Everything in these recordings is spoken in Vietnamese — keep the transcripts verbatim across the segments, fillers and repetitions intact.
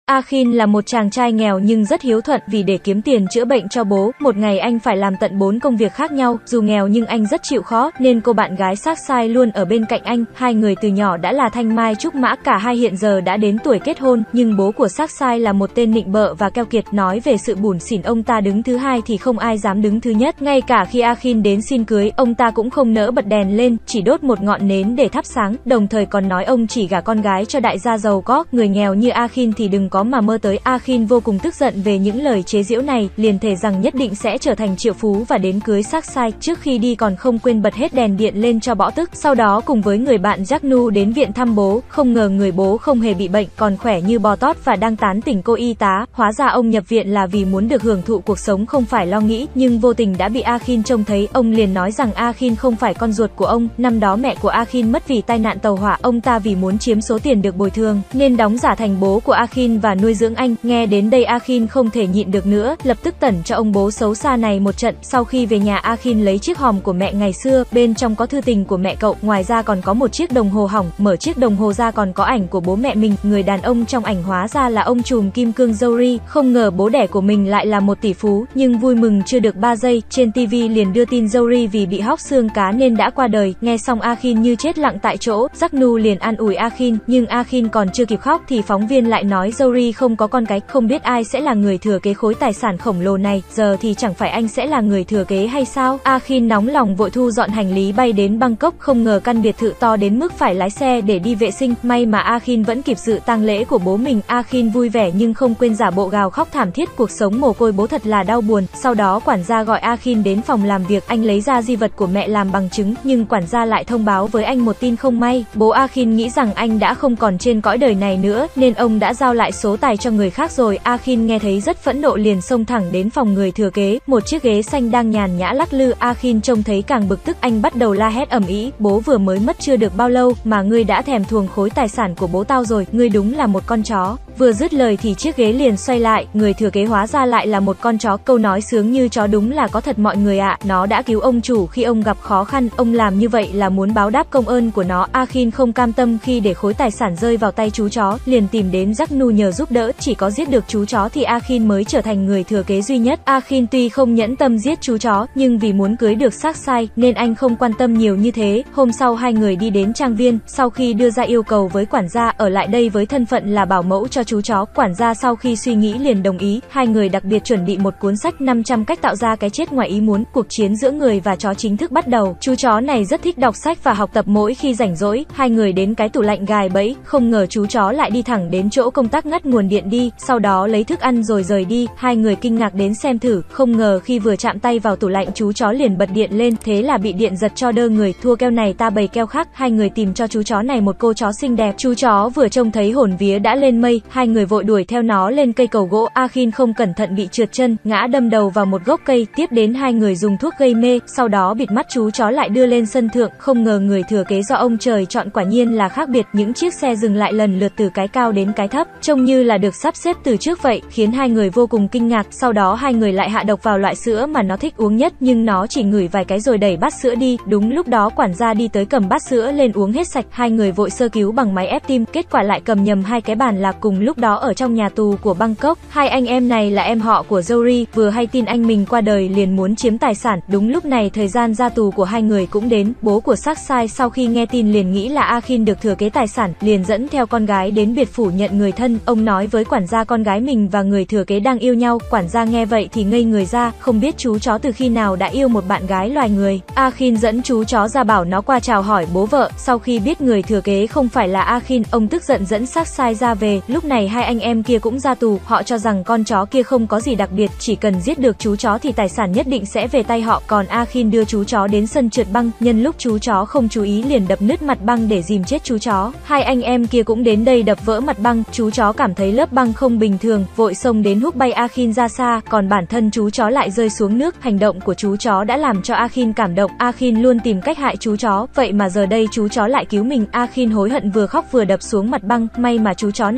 Akhin là một chàng trai nghèo nhưng rất hiếu thuận. Vì để kiếm tiền chữa bệnh cho bố, một ngày anh phải làm tận bốn công việc khác nhau. Dù nghèo nhưng anh rất chịu khó, nên cô bạn gái Saksai luôn ở bên cạnh anh. Hai người từ nhỏ đã là thanh mai trúc mã, cả hai hiện giờ đã đến tuổi kết hôn. Nhưng bố của Saksai là một tên nịnh bợ và keo kiệt. Nói về sự bủn xỉn, ông ta đứng thứ hai thì không ai dám đứng thứ nhất. Ngay cả khi Akhin đến xin cưới, ông ta cũng không nỡ bật đèn lên, chỉ đốt một ngọn nến để thắp sáng. Đồng thời còn nói ông chỉ gả con gái cho đại gia giàu có, người nghèo như Akhin thì đừng có mà mơ tới. Akhin vô cùng tức giận về những lời chế giễu này, liền thề rằng nhất định sẽ trở thành triệu phú và đến cưới Saksai. Trước khi đi còn không quên bật hết đèn điện lên cho bỏ tức. Sau đó cùng với người bạn Jaknu đến viện thăm bố, không ngờ người bố không hề bị bệnh, còn khỏe như bò tót và đang tán tỉnh cô y tá. Hóa ra ông nhập viện là vì muốn được hưởng thụ cuộc sống, không phải lo nghĩ, nhưng vô tình đã bị Akhin trông thấy. Ông liền nói rằng Akhin không phải con ruột của ông. Năm đó mẹ của Akhin mất vì tai nạn tàu hỏa, ông ta vì muốn chiếm số tiền được bồi thường nên đóng giả thành bố của Akhin và nuôi dưỡng anh. Nghe đến đây Akhin không thể nhịn được nữa, lập tức tẩn cho ông bố xấu xa này một trận. Sau khi về nhà, Akhin lấy chiếc hòm của mẹ ngày xưa, bên trong có thư tình của mẹ cậu, ngoài ra còn có một chiếc đồng hồ hỏng. Mở chiếc đồng hồ ra còn có ảnh của bố mẹ mình. Người đàn ông trong ảnh hóa ra là ông trùm kim cương Jory. Không ngờ bố đẻ của mình lại là một tỷ phú, nhưng vui mừng chưa được ba giây, trên ti vi liền đưa tin Jory vì bị hóc xương cá nên đã qua đời. Nghe xong Akhin như chết lặng tại chỗ. Jaknu liền an ủi Akhin, nhưng Akhin còn chưa kịp khóc thì phóng viên lại nói Jory không có con cái, không biết ai sẽ là người thừa kế khối tài sản khổng lồ này, giờ thì chẳng phải anh sẽ là người thừa kế hay sao? Akhin nóng lòng vội thu dọn hành lý bay đến Bangkok, không ngờ căn biệt thự to đến mức phải lái xe để đi vệ sinh. May mà Akhin vẫn kịp dự tang lễ của bố mình. Akhin vui vẻ nhưng không quên giả bộ gào khóc thảm thiết, cuộc sống mồ côi bố thật là đau buồn. Sau đó quản gia gọi Akhin đến phòng làm việc, anh lấy ra di vật của mẹ làm bằng chứng, nhưng quản gia lại thông báo với anh một tin không may. Bố Akhin nghĩ rằng anh đã không còn trên cõi đời này nữa, nên ông đã giao lại số tài cho người khác rồi. Akhin nghe thấy rất phẫn nộ liền xông thẳng đến phòng người thừa kế. Một chiếc ghế xanh đang nhàn nhã lắc lư. Akhin trông thấy càng bực tức, anh bắt đầu la hét ầm ĩ, bố vừa mới mất chưa được bao lâu mà ngươi đã thèm thuồng khối tài sản của bố tao rồi, ngươi đúng là một con chó. Vừa dứt lời thì chiếc ghế liền xoay lại, người thừa kế hóa ra lại là một con chó. Câu nói sướng như chó đúng là có thật mọi người ạ. Nó đã cứu ông chủ khi ông gặp khó khăn, ông làm như vậy là muốn báo đáp công ơn của nó. Akhin không cam tâm khi để khối tài sản rơi vào tay chú chó, liền tìm đến Jaknu nhờ giúp đỡ. Chỉ có giết được chú chó thì Akhin mới trở thành người thừa kế duy nhất. Akhin tuy không nhẫn tâm giết chú chó, nhưng vì muốn cưới được Saksai nên anh không quan tâm nhiều như thế. Hôm sau hai người đi đến trang viên, sau khi đưa ra yêu cầu với quản gia ở lại đây với thân phận là bảo mẫu cho chú chó, quản gia sau khi suy nghĩ liền đồng ý. Hai người đặc biệt chuẩn bị một cuốn sách năm trăm cách tạo ra cái chết ngoài ý muốn. Cuộc chiến giữa người và chó chính thức bắt đầu. Chú chó này rất thích đọc sách và học tập mỗi khi rảnh rỗi. Hai người đến cái tủ lạnh gài bẫy, không ngờ chú chó lại đi thẳng đến chỗ công tắc ngắt nguồn điện đi, sau đó lấy thức ăn rồi rời đi. Hai người kinh ngạc đến xem thử, không ngờ khi vừa chạm tay vào tủ lạnh chú chó liền bật điện lên, thế là bị điện giật cho đơ người. Thua keo này ta bày keo khác, hai người tìm cho chú chó này một cô chó xinh đẹp. Chú chó vừa trông thấy hồn vía đã lên mây, hai người vội đuổi theo nó lên cây cầu gỗ. Akhin không cẩn thận bị trượt chân, ngã đâm đầu vào một gốc cây. Tiếp đến hai người dùng thuốc gây mê, sau đó bịt mắt chú chó lại đưa lên sân thượng. Không ngờ người thừa kế do ông trời chọn quả nhiên là khác biệt, những chiếc xe dừng lại lần lượt từ cái cao đến cái thấp, trông như là được sắp xếp từ trước vậy, khiến hai người vô cùng kinh ngạc. Sau đó hai người lại hạ độc vào loại sữa mà nó thích uống nhất, nhưng nó chỉ ngửi vài cái rồi đẩy bát sữa đi. Đúng lúc đó quản gia đi tới cầm bát sữa lên uống hết sạch. Hai người vội sơ cứu bằng máy ép tim, kết quả lại cầm nhầm hai cái bàn lạc. Cùng lúc đó ở trong nhà tù của Bangkok, hai anh em này là em họ của Jory, vừa hay tin anh mình qua đời liền muốn chiếm tài sản. Đúng lúc này thời gian ra tù của hai người cũng đến. Bố của Saksai sau khi nghe tin liền nghĩ là Akhin được thừa kế tài sản, liền dẫn theo con gái đến biệt phủ nhận người thân. Ông nói với quản gia con gái mình và người thừa kế đang yêu nhau. Quản gia nghe vậy thì ngây người ra, không biết chú chó từ khi nào đã yêu một bạn gái loài người. Akhin dẫn chú chó ra bảo nó qua chào hỏi bố vợ. Sau khi biết người thừa kế không phải là Akhin, ông tức giận dẫn Saksai ra về. Lúc này hai anh em kia cũng ra tù, họ cho rằng con chó kia không có gì đặc biệt, chỉ cần giết được chú chó thì tài sản nhất định sẽ về tay họ. Còn Akhin đưa chú chó đến sân trượt băng, nhân lúc chú chó không chú ý liền đập nứt mặt băng để dìm chết chú chó. Hai anh em kia cũng đến đây đập vỡ mặt băng. Chú chó cảm thấy lớp băng không bình thường, vội xông đến húc bay Akhin ra xa, còn bản thân chú chó lại rơi xuống nước. Hành động của chú chó đã làm cho Akhin cảm động. Akhin luôn tìm cách hại chú chó, vậy mà giờ đây chú chó lại cứu mình. Akhin hối hận vừa khóc vừa đập xuống mặt băng, may mà chú chó này mạng lớn.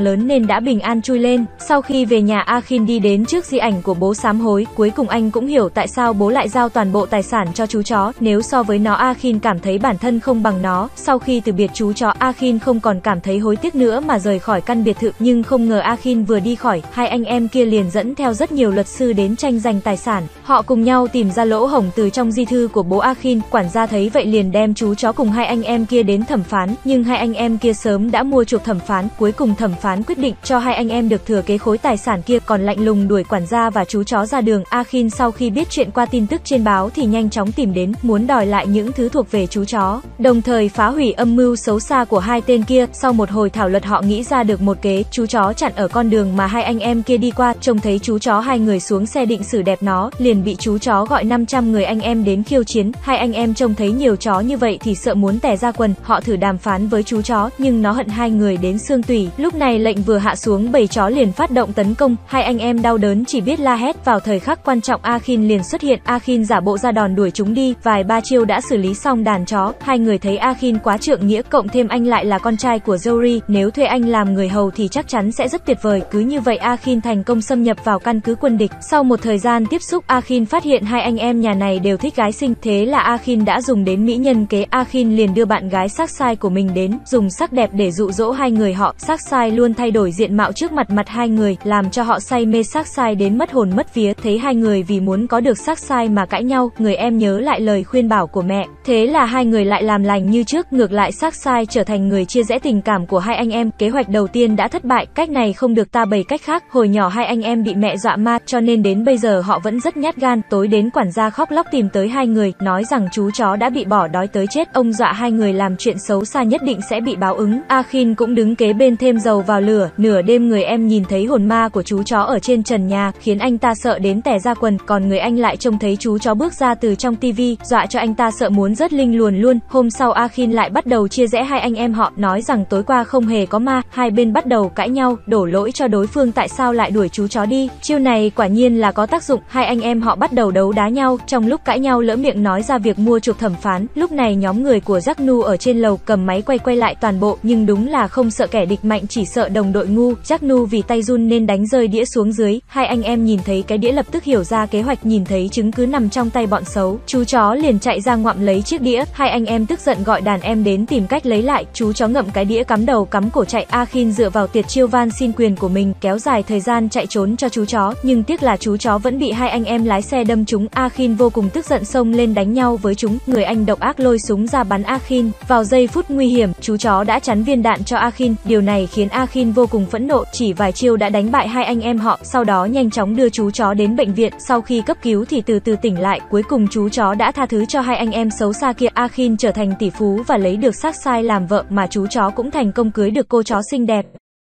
lớn nên đã bình an chui lên. Sau khi về nhà, Akhin đi đến trước di ảnh của bố sám hối, cuối cùng anh cũng hiểu tại sao bố lại giao toàn bộ tài sản cho chú chó, nếu so với nó Akhin cảm thấy bản thân không bằng nó. Sau khi từ biệt chú chó, Akhin không còn cảm thấy hối tiếc nữa mà rời khỏi căn biệt thự, nhưng không ngờ Akhin vừa đi khỏi, hai anh em kia liền dẫn theo rất nhiều luật sư đến tranh giành tài sản. Họ cùng nhau tìm ra lỗ hổng từ trong di thư của bố Akhin, quản gia thấy vậy liền đem chú chó cùng hai anh em kia đến thẩm phán, nhưng hai anh em kia sớm đã mua chuộc thẩm phán, cuối cùng thẩm phán quyết định cho hai anh em được thừa kế khối tài sản kia, còn lạnh lùng đuổi quản gia và chú chó ra đường. Akhin sau khi biết chuyện qua tin tức trên báo thì nhanh chóng tìm đến, muốn đòi lại những thứ thuộc về chú chó, đồng thời phá hủy âm mưu xấu xa của hai tên kia. Sau một hồi thảo luận họ nghĩ ra được một kế, chú chó chặn ở con đường mà hai anh em kia đi qua, trông thấy chú chó hai người xuống xe định xử đẹp nó, liền bị chú chó gọi năm trăm người anh em đến khiêu chiến. Hai anh em trông thấy nhiều chó như vậy thì sợ muốn tè ra quần, họ thử đàm phán với chú chó, nhưng nó hận hai người đến xương tủy. Lúc này lệnh vừa hạ xuống, bầy chó liền phát động tấn công, hai anh em đau đớn chỉ biết la hét. Vào thời khắc quan trọng, Akhin liền xuất hiện, Akhin giả bộ ra đòn đuổi chúng đi, vài ba chiêu đã xử lý xong đàn chó. Hai người thấy Akhin quá trượng nghĩa, cộng thêm anh lại là con trai của Jory, nếu thuê anh làm người hầu thì chắc chắn sẽ rất tuyệt vời. Cứ như vậy Akhin thành công xâm nhập vào căn cứ quân địch. Sau một thời gian tiếp xúc, Akhin phát hiện hai anh em nhà này đều thích gái xinh, thế là Akhin đã dùng đến mỹ nhân kế. Akhin liền đưa bạn gái Saksai của mình đến, dùng sắc đẹp để dụ dỗ hai người họ. Saksai luôn thay đổi diện mạo trước mặt mặt hai người, làm cho họ say mê Saksai đến mất hồn mất vía. Thấy hai người vì muốn có được Saksai mà cãi nhau, người em nhớ lại lời khuyên bảo của mẹ, thế là hai người lại làm lành như trước. Ngược lại Saksai trở thành người chia rẽ tình cảm của hai anh em. Kế hoạch đầu tiên đã thất bại, cách này không được ta bày cách khác. Hồi nhỏ hai anh em bị mẹ dọa ma, cho nên đến bây giờ họ vẫn rất nhát gan. Tối đến quản gia khóc lóc tìm tới hai người, nói rằng chú chó đã bị bỏ đói tới chết, ông dọa hai người làm chuyện xấu xa nhất định sẽ bị báo ứng. Akhin cũng đứng kế bên thêm dầu vào lửa. Nửa đêm người em nhìn thấy hồn ma của chú chó ở trên trần nhà, khiến anh ta sợ đến tè ra quần, còn người anh lại trông thấy chú chó bước ra từ trong tivi, dọa cho anh ta sợ muốn rớt linh luồn luôn. Hôm sau Akhin lại bắt đầu chia rẽ hai anh em họ, nói rằng tối qua không hề có ma. Hai bên bắt đầu cãi nhau, đổ lỗi cho đối phương tại sao lại đuổi chú chó đi. Chiêu này quả nhiên là có tác dụng, hai anh em họ bắt đầu đấu đá nhau. Trong lúc cãi nhau lỡ miệng nói ra việc mua chuộc thẩm phán. Lúc này nhóm người của Jacknu ở trên lầu cầm máy quay quay lại toàn bộ, nhưng đúng là không sợ kẻ địch mạnh, chỉ sợ đồng đội ngu. Jacknu vì tay run nên đánh rơi đĩa xuống dưới. Hai anh em nhìn thấy cái đĩa lập tức hiểu ra kế hoạch, nhìn thấy chứng cứ nằm trong tay bọn xấu, chú chó liền chạy ra ngoạm lấy chiếc đĩa. Hai anh em tức giận gọi đàn em đến tìm cách lấy lại. Chú chó ngậm cái đĩa cắm đầu cắm cổ chạy. Akhin dựa vào tuyệt chiêu van xin quyền của mình kéo dài thời gian chạy trốn cho chú chó, nhưng tiếc là chú chó vẫn bị hai anh em lái xe đâm trúng. Akhin vô cùng tức giận xông lên đánh nhau với chúng. Người anh độc ác lôi súng ra bắn Akhin. Vào giây phút nguy hiểm, chú chó đã chắn viên đạn cho Akhin. Điều này khiến Akhin vô cùng phẫn nộ, chỉ vài chiêu đã đánh bại hai anh em họ. Sau đó nhanh chóng đưa chú chó đến bệnh viện. Sau khi cấp cứu thì từ từ tỉnh lại. Cuối cùng chú chó đã tha thứ cho hai anh em xấu xa kia. Akhin trở thành tỷ phú và lấy được Saksai làm vợ, mà chú chó cũng thành công cưới được cô chó xinh đẹp.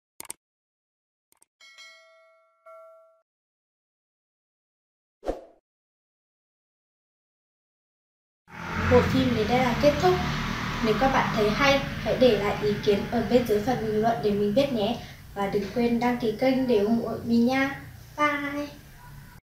Bộ phim đến đây là kết thúc. Nếu các bạn thấy hay, hãy để lại ý kiến ở bên dưới phần bình luận để mình biết nhé. Và đừng quên đăng ký kênh để ủng hộ mình nha. Bye!